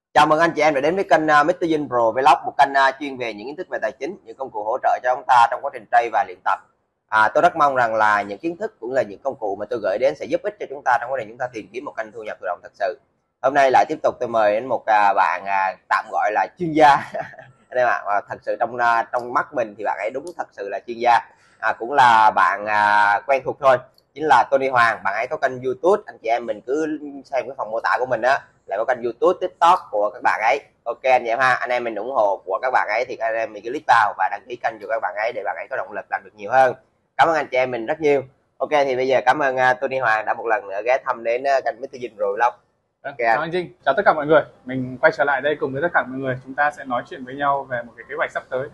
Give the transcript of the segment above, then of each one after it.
Chào mừng anh chị em đã đến với kênh Mr. Dinh Pro Vlog, một kênh chuyên về những kiến thức về tài chính, những công cụ hỗ trợ cho chúng ta trong quá trình trade và luyện tập. Tôi rất mong rằng là những kiến thức cũng là những công cụ mà tôi gửi đến sẽ giúp ích cho chúng ta trong quá trình chúng ta tìm kiếm một kênh thu nhập tự động thật sự. Hôm nay lại tiếp tục tôi mời đến một bạn tạm gọi là chuyên gia anh em ạ. Và thật sự trong mắt mình thì bạn ấy đúng thật sự là chuyên gia, cũng là bạn quen thuộc thôi, chính là Tony Hoàng. Bạn ấy có kênh YouTube, anh chị em mình cứ xem cái phần mô tả của mình á, lại có kênh YouTube, TikTok của các bạn ấy. Ok anh chị em ha, anh em mình ủng hộ của các bạn ấy thì anh em mình cứ click vào và đăng ký kênh cho các bạn ấy để bạn ấy có động lực làm được nhiều hơn. Cảm ơn anh chị em mình rất nhiều. Ok thì bây giờ cảm ơn Tony Hoàng đã một lần nữa ghé thăm đến kênh Mr. Dinh rồi Vlog. Okay. Chào anh Trinh, chào tất cả mọi người. Mình quay trở lại đây cùng với tất cả mọi người, chúng ta sẽ nói chuyện với nhau về một cái kế hoạch sắp tới.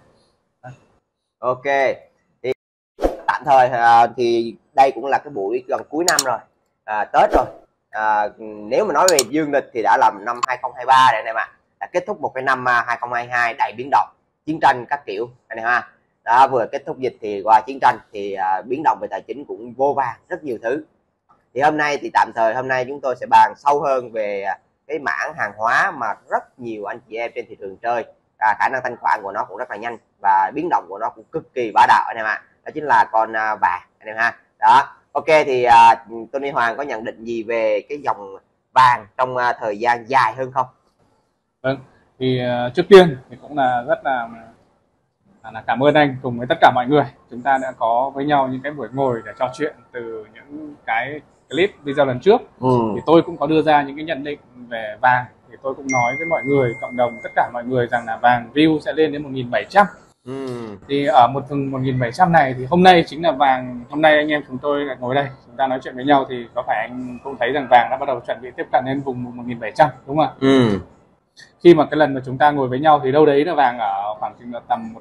Ok thì tạm thời thì đây cũng là cái buổi gần cuối năm rồi, Tết rồi. Nếu mà nói về dương lịch thì đã là năm 2023 rồi anh em ạ, đã kết thúc một cái năm 2022 đầy biến động, chiến tranh các kiểu anh em ha. Đã vừa kết thúc dịch thì qua chiến tranh thì biến động về tài chính cũng vô vàn rất nhiều thứ. Thì hôm nay thì tạm thời hôm nay chúng tôi sẽ bàn sâu hơn về cái mảng hàng hóa mà rất nhiều anh chị em trên thị trường chơi, khả năng thanh khoản của nó cũng rất là nhanh và biến động của nó cũng cực kỳ bá đạo anh em ạ. Đó chính là con vàng anh em ha. Đó, ok thì Tony Hoàng có nhận định gì về cái dòng vàng trong thời gian dài hơn không? Vâng, thì trước tiên thì cũng là rất là cảm ơn anh cùng với tất cả mọi người. Chúng ta đã có với nhau những cái buổi ngồi để trò chuyện từ những cái clip video lần trước. Thì tôi cũng có đưa ra những cái nhận định về vàng. Thì tôi cũng nói với mọi người, cộng đồng tất cả mọi người rằng là vàng view sẽ lên đến 1.700. Thì ở một vùng 1.700 này thì hôm nay chính là vàng. Hôm nay anh em chúng tôi lại ngồi đây, chúng ta nói chuyện với nhau thì có phải anh cũng thấy rằng vàng đã bắt đầu chuẩn bị tiếp cận đến vùng 1.700 đúng không ạ? Khi mà cái lần mà chúng ta ngồi với nhau thì đâu đấy là vàng ở khoảng chừng là tầm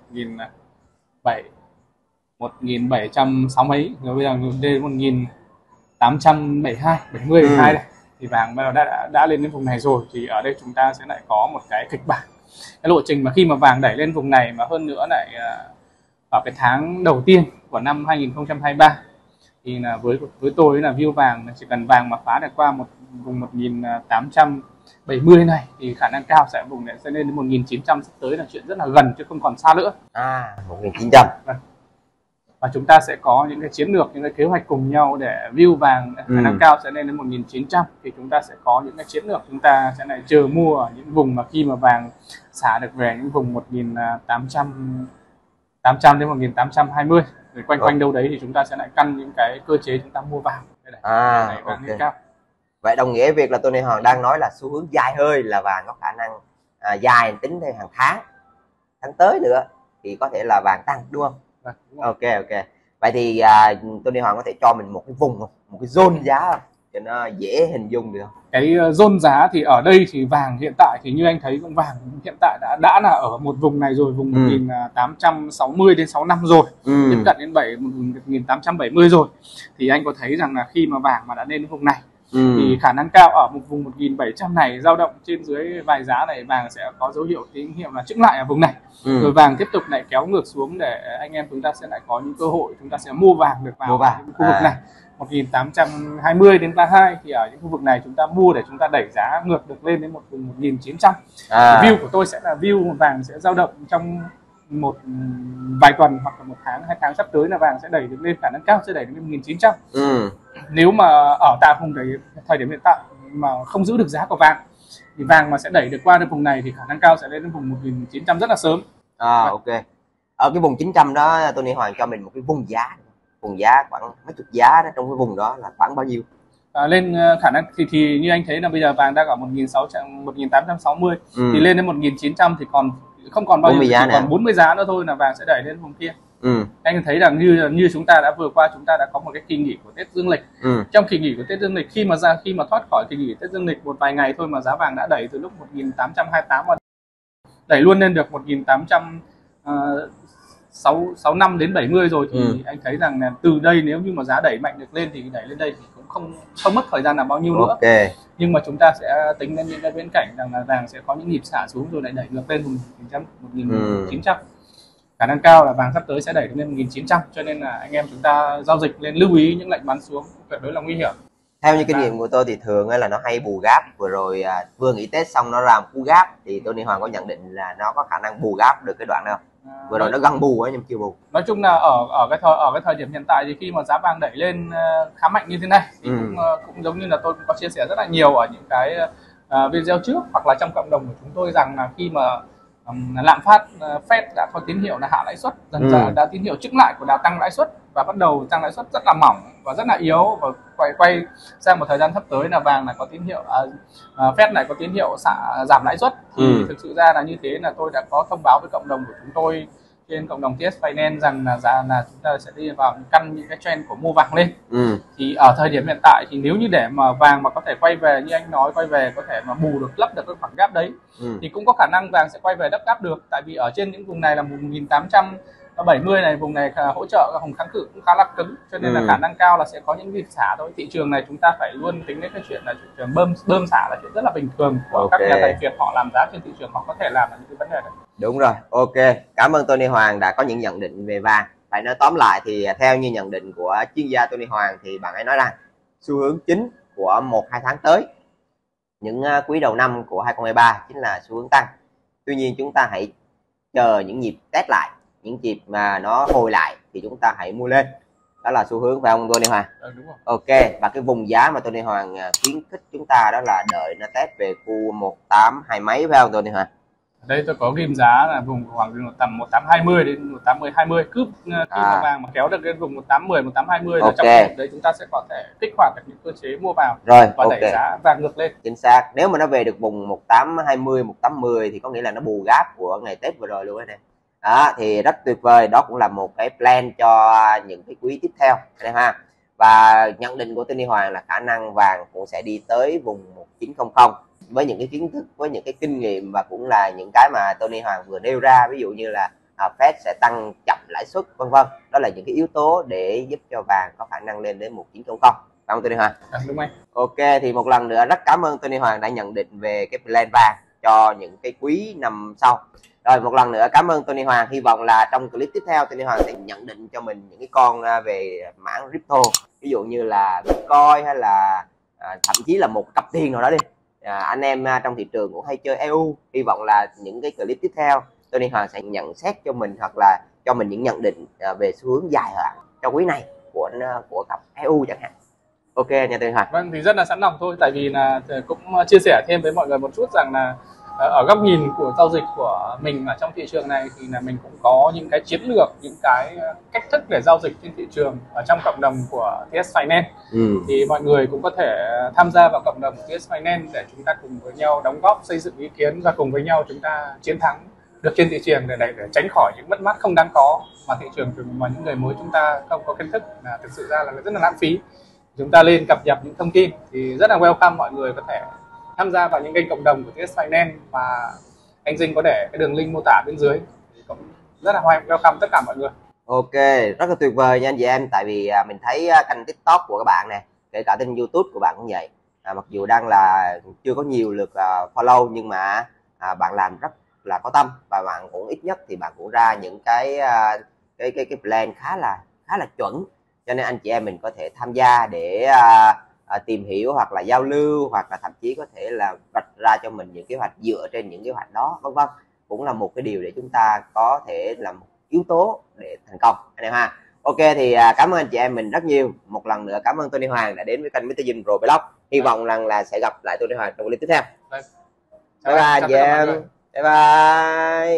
1.760 mấy, rồi bây giờ lên 1.872 70 hai đây thì vàng bắt đầu đã lên đến vùng này rồi. Thì ở đây chúng ta sẽ lại có một cái kịch bản, cái lộ trình mà khi mà vàng đẩy lên vùng này, mà hơn nữa lại ở cái tháng đầu tiên của năm 2023 thì là với tôi là view vàng chỉ cần vàng mà phá được qua một vùng 1.870 này thì khả năng cao sẽ vùng này sẽ lên đến 1.900, sắp tới là chuyện rất là gần chứ không còn xa nữa. 1.900. Và chúng ta sẽ có những cái chiến lược, những cái kế hoạch cùng nhau để view vàng khả năng cao sẽ lên đến 1.900. Thì chúng ta sẽ có những cái chiến lược, chúng ta sẽ lại chờ mua ở những vùng mà khi mà vàng xả được về những vùng 1.800 đến 1.820, rồi quanh đâu đấy thì chúng ta sẽ lại căn những cái cơ chế chúng ta mua vàng. Vàng lên cao. Vậy đồng nghĩa việc là Tony Hoàng đang nói là xu hướng dài hơi là vàng có khả năng dài tính theo hàng tháng tới nữa thì có thể là vàng tăng đúng không? Ok. Vậy thì Tony Hoàng có thể cho mình một cái vùng không? Một cái zone giá không? Cho nó dễ hình dung được không? Cái zone giá thì ở đây thì vàng hiện tại thì như anh thấy cũng vàng hiện tại đã là ở một vùng này rồi, vùng 1.860 đến 65 rồi, tiếp cận đến 1.870 rồi. Thì anh có thấy rằng là khi mà vàng mà đã lên đến vùng này thì khả năng cao ở một vùng 1.700 này dao động trên dưới vài giá này, vàng sẽ có dấu hiệu tín hiệu là chững lại ở vùng này, rồi vàng tiếp tục lại kéo ngược xuống để anh em chúng ta sẽ lại có những cơ hội chúng ta sẽ mua vàng được vào những khu vực này 1.820 đến 32. Thì ở những khu vực này chúng ta mua để chúng ta đẩy giá ngược được lên đến một vùng 1.900. View của tôi sẽ là view vàng sẽ dao động trong một vài tuần hoặc là 1 tháng 2 tháng sắp tới là vàng sẽ đẩy được lên, khả năng cao sẽ đẩy đến 1.900. Nếu mà ở tại vùng đấy thời điểm hiện tại mà không giữ được giá của vàng thì vàng mà sẽ đẩy được qua được vùng này thì khả năng cao sẽ lên đến vùng 1.900 rất là sớm. Ok. Ở cái vùng 900 đó Tony Hoàng cho mình một cái vùng giá khoảng mấy chục giá đó, trong cái vùng đó là khoảng bao nhiêu? Lên khả năng thì như anh thấy là bây giờ vàng đang ở 1.860 thì lên đến 1.900 thì còn không còn bao nhiêu, chỉ còn 40 giá nữa thôi là vàng sẽ đẩy lên vùng kia. Anh thấy rằng như chúng ta đã vừa qua chúng ta đã có một cái kỳ nghỉ của Tết Dương lịch. Trong kỳ nghỉ của Tết Dương lịch, khi mà thoát khỏi kỳ nghỉ Tết Dương lịch một vài ngày thôi mà giá vàng đã đẩy từ lúc 1.828 mà đẩy luôn lên được 1.865 đến 70 rồi. Thì anh thấy rằng là từ đây nếu như mà giá đẩy mạnh được lên thì đẩy lên đây thì cũng không mất thời gian là bao nhiêu nữa. Nhưng mà chúng ta sẽ tính đến những cái viễn cảnh rằng là vàng sẽ có những nhịp xả xuống rồi lại đẩy ngược lên 1.900. Khả năng cao là vàng sắp tới sẽ đẩy lên 1.900, cho nên là anh em chúng ta giao dịch nên lưu ý những lệnh bán xuống tuyệt đối là nguy hiểm. Theo như kinh nghiệm của tôi thì thường là nó hay bù gáp. Vừa rồi vừa nghỉ Tết xong nó làm cú gáp, thì Tony Hoàng có nhận định là nó có khả năng bù gáp được cái đoạn nào? Vừa rồi nó gần bù ấy nhưng chưa bù. Nói chung là ở cái thời điểm hiện tại thì khi mà giá vàng đẩy lên khá mạnh như thế này thì cũng giống như là tôi cũng có chia sẻ rất là nhiều ở những cái video trước hoặc là trong cộng đồng của chúng tôi, rằng là khi mà lạm phát Fed đã có tín hiệu là hạ lãi suất, đã tín hiệu chững lại của đà tăng lãi suất và bắt đầu tăng lãi suất rất là mỏng và rất là yếu, và quay sang một thời gian sắp tới là vàng lại có tín hiệu Fed lại có tín hiệu giảm lãi suất, thì thực sự ra là như thế là tôi đã có thông báo với cộng đồng của chúng tôi trên cộng đồng TS Finance rằng là chúng ta sẽ đi vào căn những cái trend của mua vàng lên. Thì ở thời điểm hiện tại thì nếu như để mà vàng mà có thể quay về như anh nói, quay về có thể mà bù được, lấp được cái khoảng gap đấy, thì cũng có khả năng vàng sẽ quay về đắp gap được, tại vì ở trên những vùng này là 1870 này, vùng này hỗ trợ vùng kháng cự cũng khá là cứng, cho nên là khả năng cao là sẽ có những việc xả thôi. Thị trường này chúng ta phải luôn tính đến cái chuyện là thị trường bơm xả là chuyện rất là bình thường của các nhà tài phiệt, họ làm giá trên thị trường họ có thể làm những cái vấn đề đấy. Đúng rồi, ok. Cảm ơn Tony Hoàng đã có những nhận định về vàng. Phải nói tóm lại thì theo như nhận định của chuyên gia Tony Hoàng thì bạn ấy nói rằng xu hướng chính của 1-2 tháng tới, những quý đầu năm của 2023 chính là xu hướng tăng. Tuy nhiên chúng ta hãy chờ những nhịp test lại, những nhịp mà nó hồi lại thì chúng ta hãy mua lên. Đó là xu hướng phải không Tony Hoàng? Đúng rồi. Ok, và cái vùng giá mà Tony Hoàng khuyến khích chúng ta đó là đợi nó test về khu 182 mấy phải không Tony Hoàng? Đây tôi có ghim giá là vùng khoảng tầm 1820 đến 1820, cứ khi mà vàng mà kéo được cái vùng 1810 1820 là trong cái đấy chúng ta sẽ có thể kích hoạt được những cơ chế mua vào rồi và đẩy giá vàng ngược lên. Chính xác. Nếu mà nó về được vùng 1820 1810 thì có nghĩa là nó bù gáp của ngày Tết vừa rồi luôn đấy nè. Đó thì rất tuyệt vời, đó cũng là một cái plan cho những cái quý tiếp theo anh em ha. Và nhận định của Tony Hoàng là khả năng vàng cũng sẽ đi tới vùng 1900 với những cái kiến thức, với những cái kinh nghiệm và cũng là những cái mà Tony Hoàng vừa nêu ra, ví dụ như là Fed sẽ tăng chậm lãi suất vân vân. Đó là những cái yếu tố để giúp cho vàng có khả năng lên đến 1900. Cảm ơn Tony Hoàng. Đúng rồi. Ok, thì một lần nữa rất cảm ơn Tony Hoàng đã nhận định về cái plan vàng cho những cái quý năm sau. Rồi một lần nữa cảm ơn Tony Hoàng. Hy vọng là trong clip tiếp theo Tony Hoàng sẽ nhận định cho mình những cái con về mảng crypto, ví dụ như là Bitcoin hay là thậm chí là một cặp tiền nào đó đi. Anh em trong thị trường cũng hay chơi EU. Hy vọng là những cái clip tiếp theo Tony Hoàng sẽ nhận xét cho mình hoặc là cho mình những nhận định về xu hướng dài hạn cho quý này của cặp EU chẳng hạn. Ok nha Tony Hoàng. Vâng, thì rất là sẵn lòng thôi, tại vì là cũng chia sẻ thêm với mọi người một chút rằng là ở góc nhìn của giao dịch của mình ở trong thị trường này thì là mình cũng có những cái chiến lược, những cái cách thức để giao dịch trên thị trường ở trong cộng đồng của TS Finance. Thì mọi người cũng có thể tham gia vào cộng đồng TS Finance để chúng ta cùng với nhau đóng góp, xây dựng ý kiến và cùng với nhau chúng ta chiến thắng được trên thị trường để tránh khỏi những mất mát không đáng có mà thị trường mà những người mới chúng ta không có kiến thức là thực sự ra là rất là lãng phí. Chúng ta lên cập nhật những thông tin thì rất là welcome mọi người có thể tham gia vào những kênh cộng đồng của TS Finance, và anh Dinh có để cái đường link mô tả bên dưới, thì cũng rất là welcome tất cả mọi người. Ok, rất là tuyệt vời nha anh chị em, tại vì mình thấy kênh TikTok của các bạn nè, kể cả kênh YouTube của bạn cũng vậy, mặc dù đang là chưa có nhiều lượt follow nhưng mà bạn làm rất là có tâm, và bạn cũng ít nhất thì bạn cũng ra những cái plan khá là chuẩn, cho nên anh chị em mình có thể tham gia để tìm hiểu hoặc là giao lưu, hoặc là thậm chí có thể là vạch ra cho mình những kế hoạch dựa trên những kế hoạch đó vân vân, cũng là một cái điều để chúng ta có thể làm yếu tố để thành công anh em ha. Ok thì cảm ơn anh chị em mình rất nhiều. Một lần nữa cảm ơn Tony Hoàng đã đến với kênh Mr. Dinh Pro Vlog. Hy vọng rằng là sẽ gặp lại Tony Hoàng trong clip tiếp theo. Bye bye chị em. Bye bye.